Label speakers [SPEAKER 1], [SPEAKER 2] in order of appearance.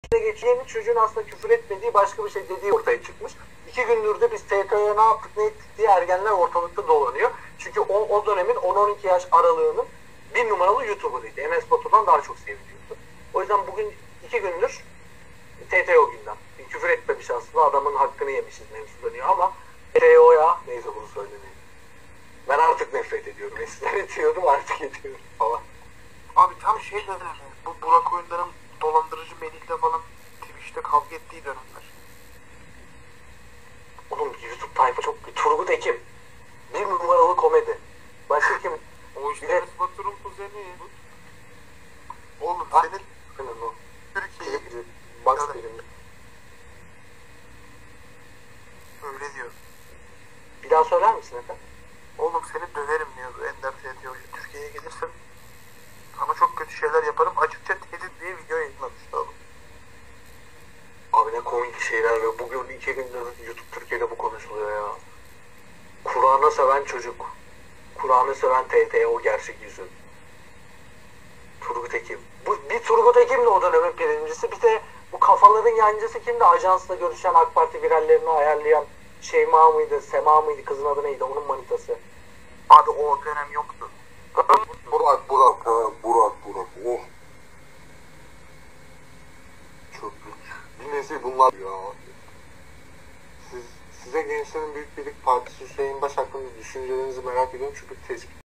[SPEAKER 1] geçiyor. Çocuğun aslında küfür etmediği başka bir şey dediği ortaya çıkmış. 2 gündür de biz TTO'ya ne yaptık ne ettik diye ergenler ortalıkta dolanıyor. Çünkü o dönemin 10-12 yaş aralığının bir numaralı YouTuber'ıydı. Enes Batur'dan daha çok seviliyordu. O yüzden bugün 2 gündür TTO gündem. Küfür etmemiş aslında, adamın hakkını yemişiz mevzu dönüyor ama TTO'ya neyse bunu söylemeyeyim. Ben artık nefret ediyorum. Eskiden ediyordum, artık ediyorum falan.
[SPEAKER 2] Abi tam şey dönemi. Bu Burak Oyunlar'ın dolandırıcı Melih'le falan Twitch'te kavga ettiği dönemler.
[SPEAKER 1] Oğlum YouTube tayfa çok... Turgut Ekim. Bir numaralı komedi. Başka kim?
[SPEAKER 2] O işte
[SPEAKER 1] Bir de-
[SPEAKER 2] Enes Batur'un kuzeni. Oğlum
[SPEAKER 1] Ha?
[SPEAKER 2] senin
[SPEAKER 1] Senin o.
[SPEAKER 2] Türkiye'yi
[SPEAKER 1] Box
[SPEAKER 2] Evet.
[SPEAKER 1] filmi.
[SPEAKER 2] öyle diyor.
[SPEAKER 1] Bir daha söyler misin efendim?
[SPEAKER 2] Oğlum seni döverim diyor Ender TTO'yu. Türkiye'ye gelirsen sana çok kötü şeyler yaparım. Açıkça tehdit diye video yayınlamıştı oğlum.
[SPEAKER 1] Abi ne komik şeyler ve bugün 2 gündür YouTube Türkiye'de bu konuşuluyor ya. Kur'an'ı seven çocuk. Kur'an'ı seven TTO gerçek yüzü. Turgut Ekim. Bir Turgut Ekim de o dönemin birincisi. Bir de bu kafaların yancısı kimdi? Ajansla görüşen AK Parti virallerini ayarlayan Şeyma mıydı? Sema mıydı? Kızın adı neydi? Onun manitası.
[SPEAKER 2] Abi o dönem yoktu.
[SPEAKER 3] Burak. Oh. Çöplük. Bir nesil bunlar ya. Size Gençlerin Büyük Birlik Partisi Hüseyin Baş hakkında düşüncelerinizi merak ediyorum çünkü tespit